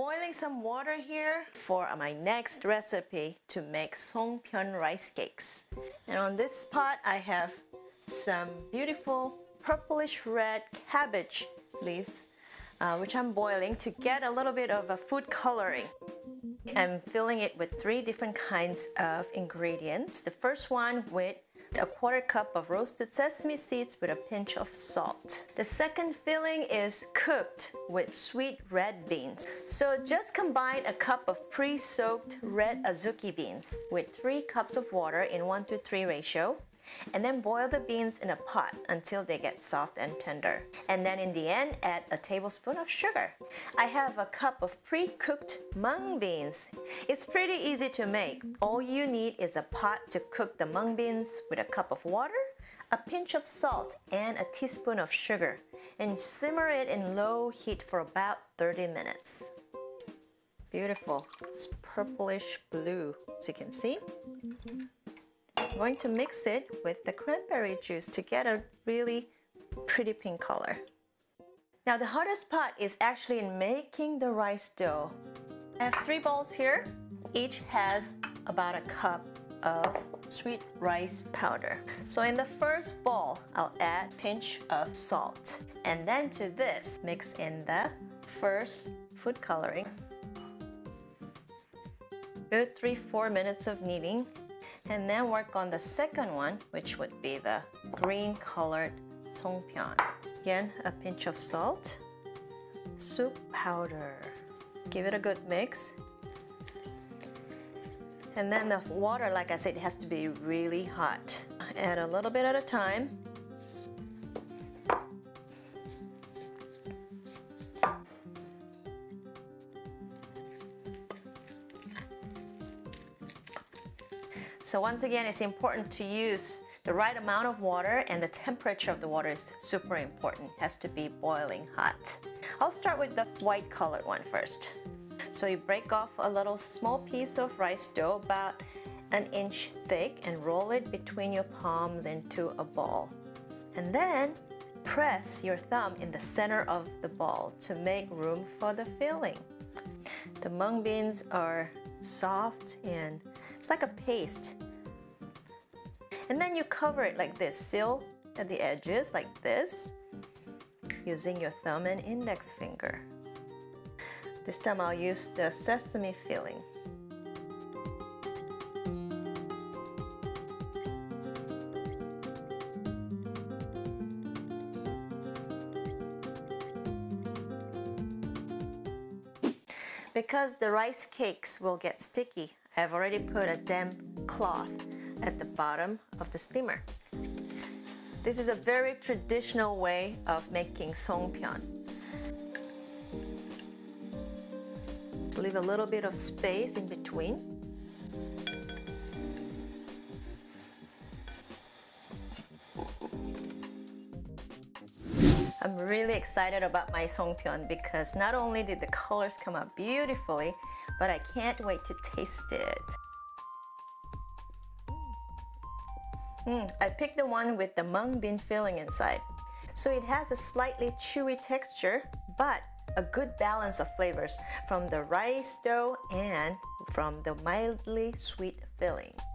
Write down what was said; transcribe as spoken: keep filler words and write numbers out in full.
boiling some water here for my next recipe to make Songpyeon rice cakes. And on this pot I have some beautiful purplish red cabbage leaves, uh, which I'm boiling to get a little bit of a food coloring. I'm filling it with three different kinds of ingredients. The first one with a quarter cup of roasted sesame seeds with a pinch of salt. The second filling is cooked with sweet red beans. So just combine a cup of pre-soaked red azuki beans with three cups of water in one to three ratio, and then boil the beans in a pot until they get soft and tender. And then in the end, add a tablespoon of sugar. I have a cup of pre-cooked mung beans. It's pretty easy to make. All you need is a pot to cook the mung beans with a cup of water, a pinch of salt, and a teaspoon of sugar. And simmer it in low heat for about thirty minutes. Beautiful. It's purplish blue, as you can see. I'm going to mix it with the cranberry juice to get a really pretty pink color. Now the hardest part is actually in making the rice dough. I have three bowls here. Each has about a cup of sweet rice powder. So in the first bowl, I'll add a pinch of salt. And then to this, mix in the first food coloring. Good three, four minutes of kneading. And then work on the second one, which would be the green colored Songpyeon. Again, a pinch of salt, soup powder. Give it a good mix. And then the water, like I said, it has to be really hot. Add a little bit at a time. So once again, it's important to use the right amount of water, and the temperature of the water is super important. It has to be boiling hot. I'll start with the white colored one first. So you break off a little small piece of rice dough about an inch thick and roll it between your palms into a ball. And then press your thumb in the center of the ball to make room for the filling. The mung beans are soft and it's like a paste. And then you cover it like this, seal at the edges like this, using your thumb and index finger. This time I'll use the sesame filling. Because the rice cakes will get sticky, I've already put a damp cloth at the bottom of the steamer. This is a very traditional way of making Songpyeon. Leave a little bit of space in between. I'm really excited about my Songpyeon because not only did the colors come out beautifully, but I can't wait to taste it. Mm, I picked the one with the mung bean filling inside. So it has a slightly chewy texture, but a good balance of flavors from the rice dough and from the mildly sweet filling.